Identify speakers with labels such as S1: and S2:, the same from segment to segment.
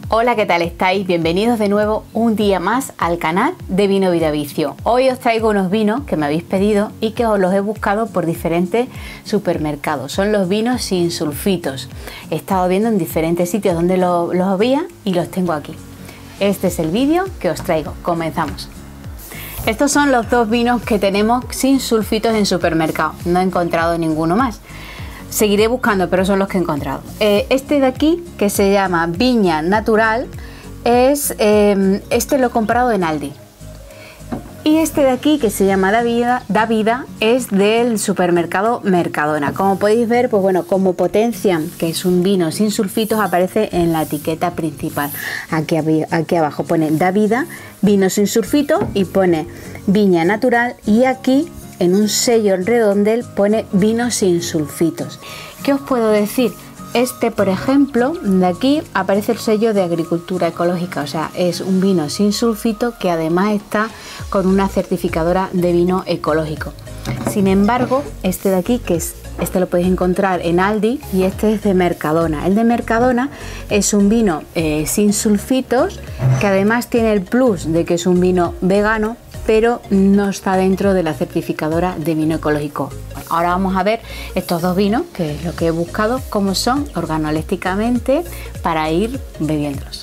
S1: Hola, ¿qué tal estáis? Bienvenidos de nuevo un día más al canal de Vino Vida Vicio. Hoy os traigo unos vinos que me habéis pedido y que os los he buscado por diferentes supermercados. Son los vinos sin sulfitos. He estado viendo en diferentes sitios donde los había y los tengo aquí. Este es el vídeo que os traigo. Comenzamos. Estos son los dos vinos que tenemos sin sulfitos en supermercado. No he encontrado ninguno más. Seguiré buscando, pero son los que he encontrado. Este de aquí, que se llama Viña Natural, este lo he comprado en Aldi. Y este de aquí, que se llama Da Vida, es del supermercado Mercadona. Como podéis ver, pues bueno, como potencian que es un vino sin sulfitos, aparece en la etiqueta principal. Aquí abajo pone Da Vida, vino sin sulfitos, y pone Viña Natural, y aquí en un sello en redondel pone vino sin sulfitos. ¿Qué os puedo decir? Este, por ejemplo, de aquí aparece el sello de agricultura ecológica, o sea, es un vino sin sulfito que además está con una certificadora de vino ecológico. Sin embargo, este de aquí, este lo podéis encontrar en Aldi, y este es de Mercadona. El de Mercadona es un vino sin sulfitos, que además tiene el plus de que es un vino vegano, pero no está dentro de la certificadora de vino ecológico. Bueno, ahora vamos a ver estos dos vinos, que es lo que he buscado, cómo son organolépticamente para ir bebiéndolos.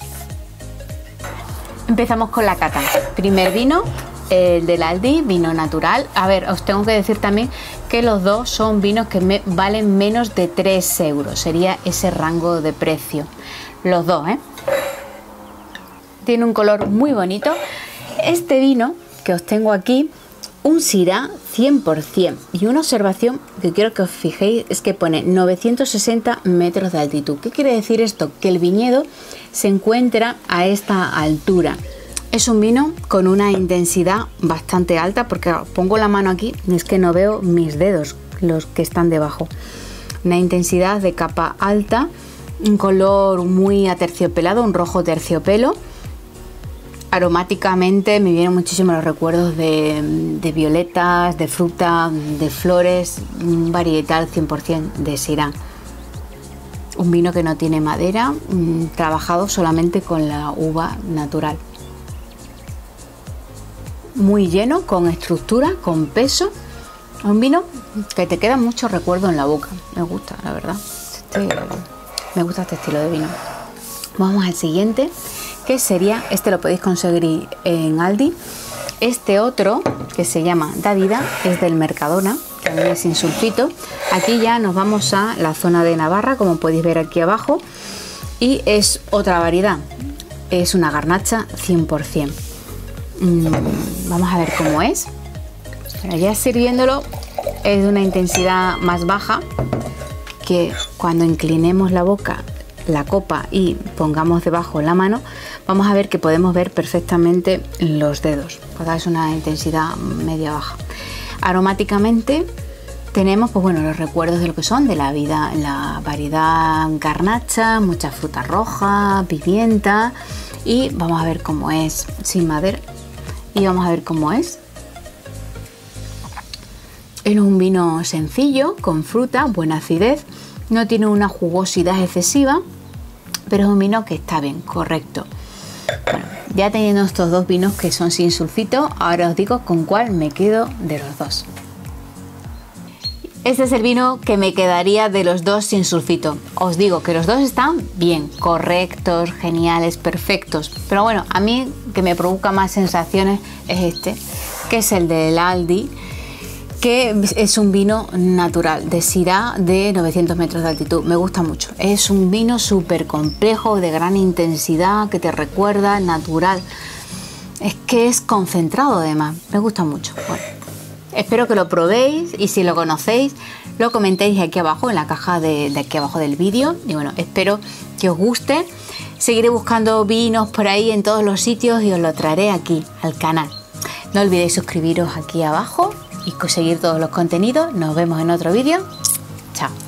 S1: Empezamos con la cata. Primer vino, el del Aldi, vino natural. A ver, os tengo que decir también que los dos son vinos que valen menos de 3 euros. Sería ese rango de precio. Los dos, ¿eh? Tiene un color muy bonito. Este vino que os tengo aquí, un Syrah 100%, y una observación que quiero que os fijéis es que pone 960 metros de altitud. ¿Qué quiere decir esto? Que el viñedo se encuentra a esta altura. Es un vino con una intensidad bastante alta, porque pongo la mano aquí y es que no veo mis dedos, los que están debajo. Una intensidad de capa alta, un color muy aterciopelado, un rojo terciopelo. Aromáticamente me vienen muchísimo los recuerdos de violetas, de fruta, de flores, un varietal 100% de Syrah. Un vino que no tiene madera, trabajado solamente con la uva natural. Muy lleno, con estructura, con peso. Un vino que te queda mucho recuerdo en la boca. Me gusta, la verdad. Me gusta este estilo de vino. Vamos al siguiente, que sería, este lo podéis conseguir en Aldi. Este otro, que se llama Da Vida, es del Mercadona, también es sin sulfito. Aquí ya nos vamos a la zona de Navarra, como podéis ver aquí abajo, y es otra variedad, es una garnacha 100%. Vamos a ver cómo es. Pero ya sirviéndolo es de una intensidad más baja, que cuando inclinemos la boca, la copa, y pongamos debajo la mano, vamos a ver que podemos ver perfectamente los dedos. Es una intensidad media baja. Aromáticamente tenemos, pues bueno, los recuerdos de lo que son de la vida, la variedad garnacha, mucha fruta roja, pimienta, y vamos a ver cómo es sin madera, y vamos a ver cómo es. Es un vino sencillo, con fruta, buena acidez, no tiene una jugosidad excesiva, pero es un vino que está bien, correcto. Bueno, ya teniendo estos dos vinos que son sin sulfito, ahora os digo con cuál me quedo de los dos. Este es el vino que me quedaría de los dos sin sulfito. Os digo que los dos están bien, correctos, geniales, perfectos. Pero bueno, a mí que me provoca más sensaciones es este, que es el del Aldi, que es un vino natural de Syrah de 900 metros de altitud. Me gusta mucho. Es un vino súper complejo, de gran intensidad, que te recuerda, natural. Es que es concentrado además. Me gusta mucho. Bueno, espero que lo probéis, y si lo conocéis, lo comentéis aquí abajo, en la caja de aquí abajo del vídeo. Y bueno, espero que os guste. Seguiré buscando vinos por ahí en todos los sitios y os lo traeré aquí al canal. No olvidéis suscribiros aquí abajo y seguir todos los contenidos. Nos vemos en otro vídeo. Chao.